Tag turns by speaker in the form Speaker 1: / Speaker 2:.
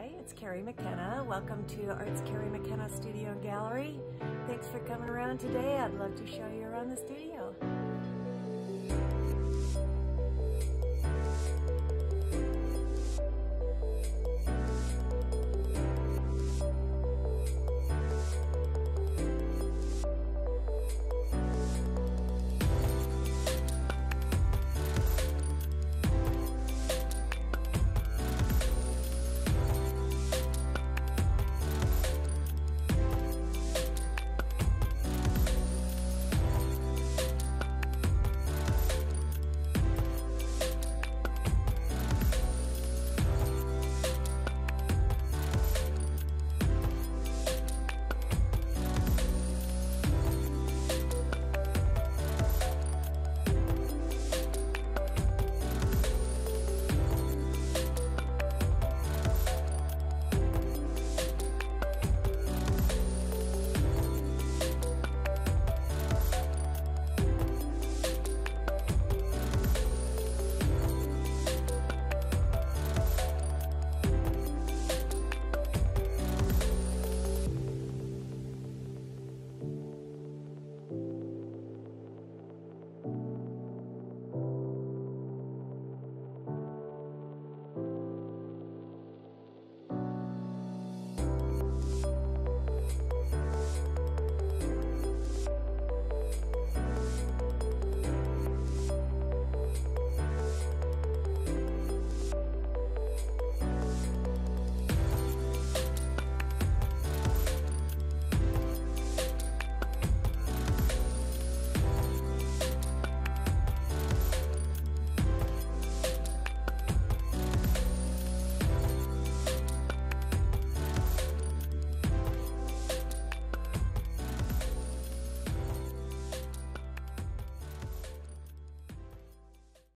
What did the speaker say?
Speaker 1: Hi, it's Carrie MaKenna. Welcome to Arts Carrie MaKenna Studio and Gallery. Thanks for coming around today. I'd love to show you around the studio.